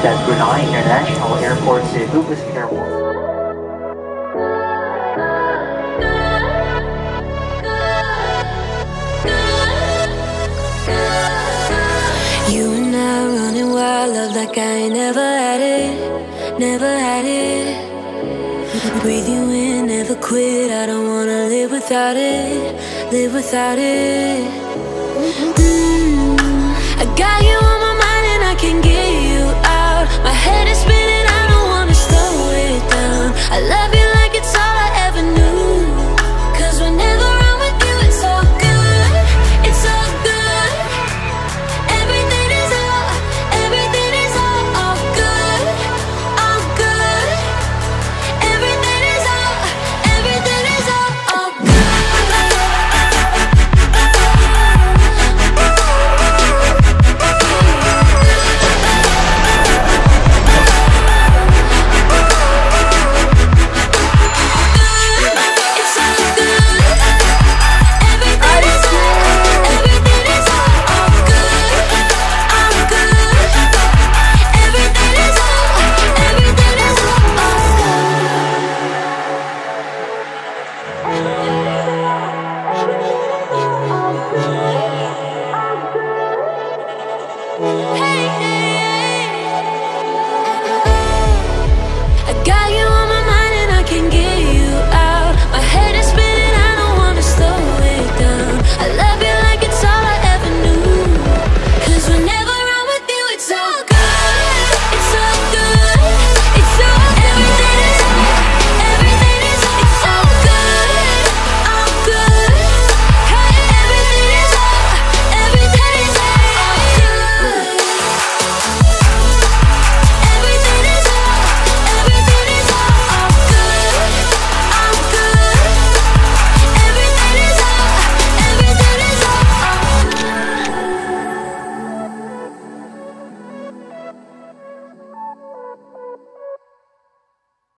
arrived at Brunei International Airport Cebu. Please be careful. You and I running wild, love like I ain't never had it, never had it. Breathe you in, never quit. I don't wanna live without it, live without it. I got you